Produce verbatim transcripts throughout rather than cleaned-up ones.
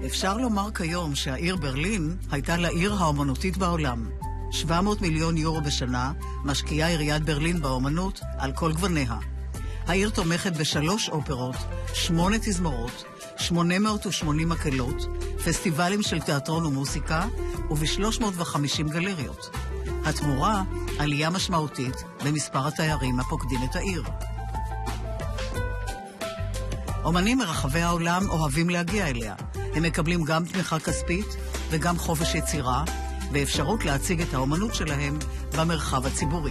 אפשר לומר כיום שהעיר ברלין הייתה לעיר האומנותית בעולם. שבע מאות מיליון יורו בשנה משקיעה עיריית ברלין באומנות על כל גווניה. העיר תומכת בשלוש אופרות, שמונה תזמורות, שמונה מאות ושמונים מקהלות, פסטיבלים של תיאטרון ומוסיקה וב-שלוש מאות וחמישים גלריות. התמורה, עלייה משמעותית במספר התיירים הפוקדים את העיר. אומנים מרחבי העולם אוהבים להגיע אליה. הם מקבלים גם תמיכה כספית וגם חופש יצירה, ואפשרות להציג את האומנות שלהם במרחב הציבורי.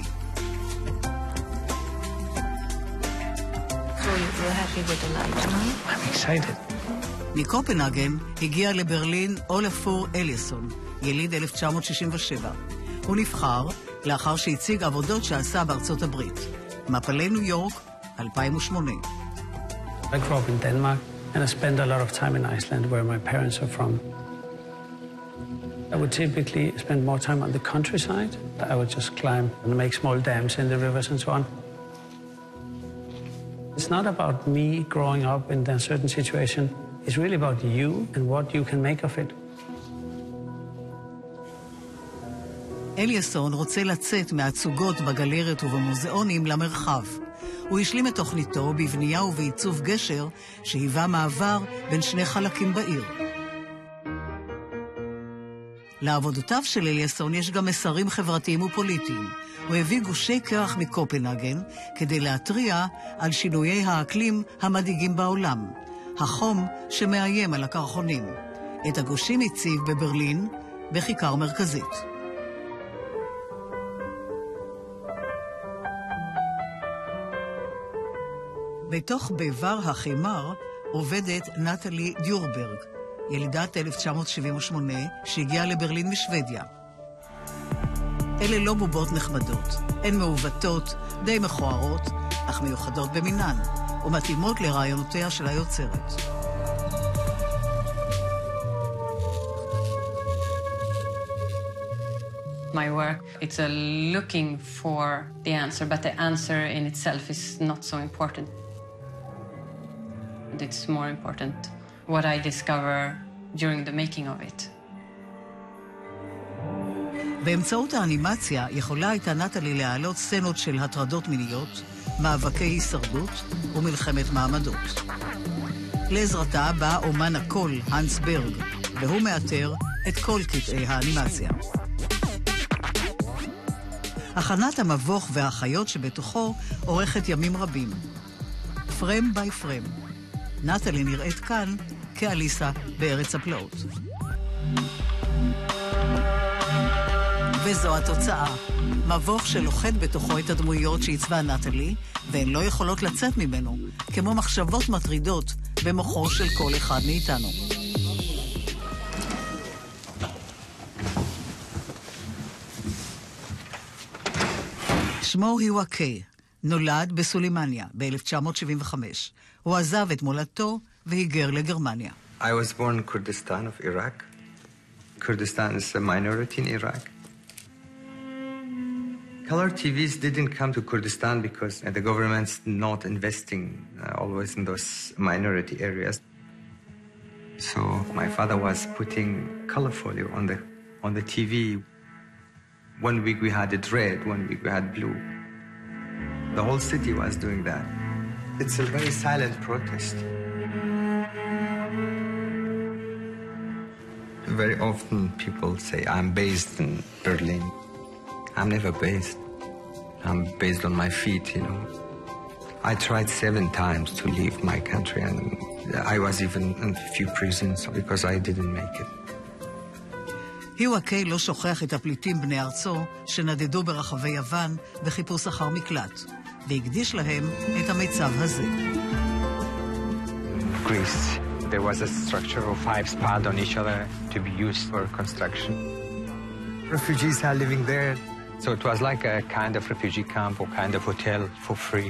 So you're happy with the light tonight? I'm excited. מקופנהגן הגיע לברלין אולפור אליאסון, יליד אלף תשע מאות שישים ושבע. הוא נבחר לאחר שהציג עבודות שעשה בארצות הברית. מפלי ניו יורק, אלפיים ושמונה. I grew up in Denmark and I spent a lot of time in Iceland where my parents are from. I would typically spend more time on the countryside. I would just climb and make small dams in the rivers and so on. It's not about me growing up in a certain situation. It's really about you and what you can make of it. אליאסון רוצה לצאת מהצוגות בגלריות ובמוזיאונים למרחב. הוא השלים את תוכניתו בבנייה ובעיצוב גשר שהיווה מעבר בין שני חלקים בעיר. לעבודותיו של אליאסון יש גם מסרים חברתיים ופוליטיים. הוא הביא גושי קרח מקופנהגן כדי להתריע על שינויי האקלים המדאיגים בעולם. החום שמאיים על הקרחונים. את הגושים הציב בברלין בכיכר מרכזית. בתוך ביבר החימר עובדת נטלי דיורברג, ילידת אלף תשע מאות שבעים ושמונה, שהגיעה לברלין משוודיה. אלה לא בובות נחמדות, הן מעוותות, די מכוערות, אך מיוחדות במינן, ומתאימות לרעיונותיה של היוצרת. My work, it's a looking for the answer, but the answer in itself is not so important. It's more important what I discover during the making of it. באמצעות האנימציה יכולה הייתה נטלי להעלות סצנות של הטרדות מיניות, מאבקי הישרדות ומלחמת מעמדות. לעזרתה בא אומן הקול, הנס ברג, והוא מאתר את כל קטעי האנימציה. הכנת המבוך והחיות שבתוכו עורכת ימים רבים. פריים ביי פריים. נטלי נראית כאן כאליסה בארץ הפלאות. וזו התוצאה. מבוך שלוחד בתוכו את הדמויות שעיצבה נטלי, והן לא יכולות לצאת ממנו, כמו מחשבות מטרידות במוחו של כל אחד מאיתנו. שמו היווה קיי. נולד בסולימניה ב-אלף תשע מאות שבעים וחמש. הוא עזב את מולדתו והיגר לגרמניה. I was born in Kurdistan of Iraq. Kurdistan is a minority in Iraq. Color T Vs didn't come to Kurdistan because the government's not investing uh, always in those minority areas. So my father was putting colorfolio on the on the T V. One week we had it red, one week we had blue. The whole city was doing that. It's a very silent protest. Very often people say, I'm based in Berlin. I'm never based. I'm based on my feet, you know. I tried seven times to leave my country, and I was even in a few prisons because I didn't make it. היווה קיי לא שוכח את הפליטים בני ארצו שנדדו ברחבי יוון בחיפוש אחר מקלט, והקדיש להם את המיצב הזה. Greece, there was a structure of five spad on each other to be used for construction. Refugees are living there, so it was like a kind of refugee camp or kind of hotel for free.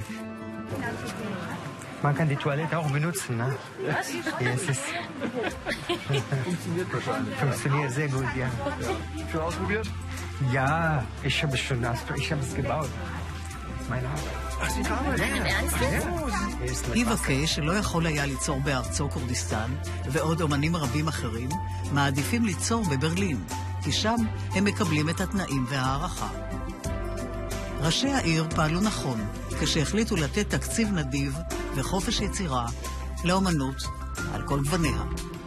Man kann die Toilette auch benutzen, ne? Was? Ja, es ist... Funktioniert wahrscheinlich. Funktioniert sehr gut, ja. Schon ausprobiert? Ja, ich habe es schon, ich habe es gebaut. איווה קיי, שלא יכול היה ליצור בארצו כורדיסטן, ועוד אומנים רבים אחרים, מעדיפים ליצור בברלין, כי שם הם מקבלים את התנאים והערכה. ראשי העיר פעלו נכון, כשהחליטו לתת תקציב נדיב וחופש יצירה לאומנות על כל גווניה.